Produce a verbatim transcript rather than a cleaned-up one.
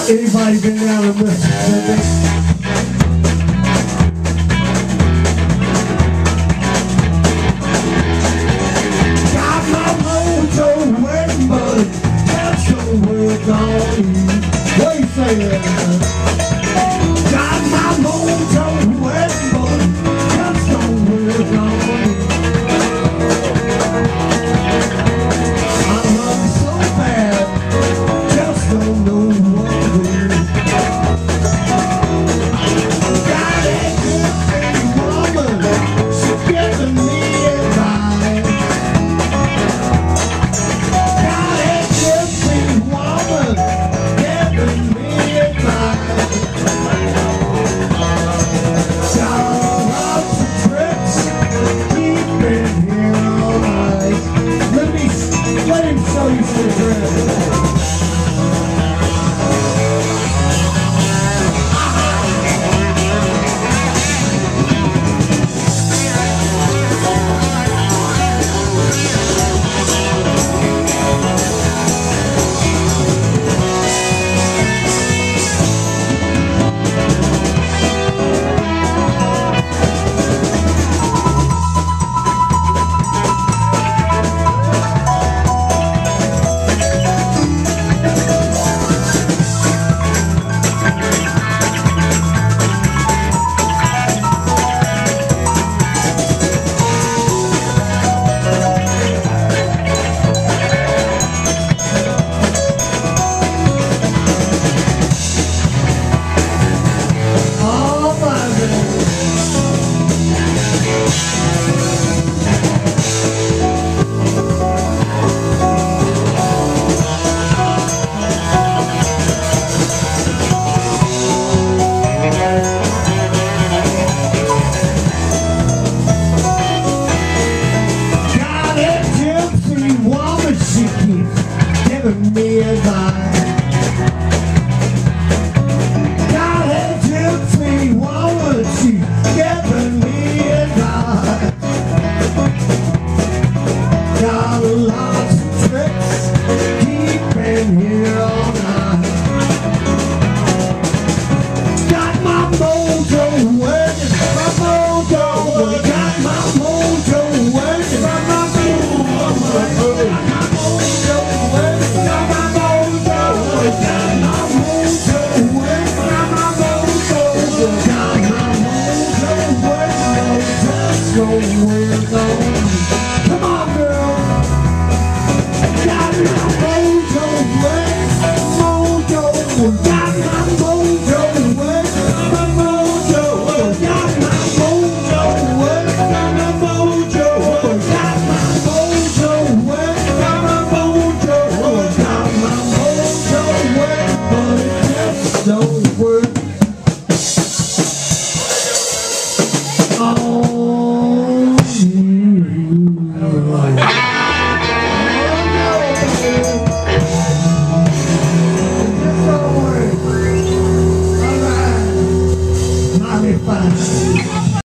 Anybody been down to Mississippi? Got my mojo working, but that's gonna work on you. What do you say there? Got my mojo working, but that's gonna work on you. I love you so bad, just don't know what to do. Got that good pretty woman, she giving me advice. Got that good pretty woman, giving me advice. Got lots of tricks, keep it here all night. Let me, let him show you some tricks. Giving me advice.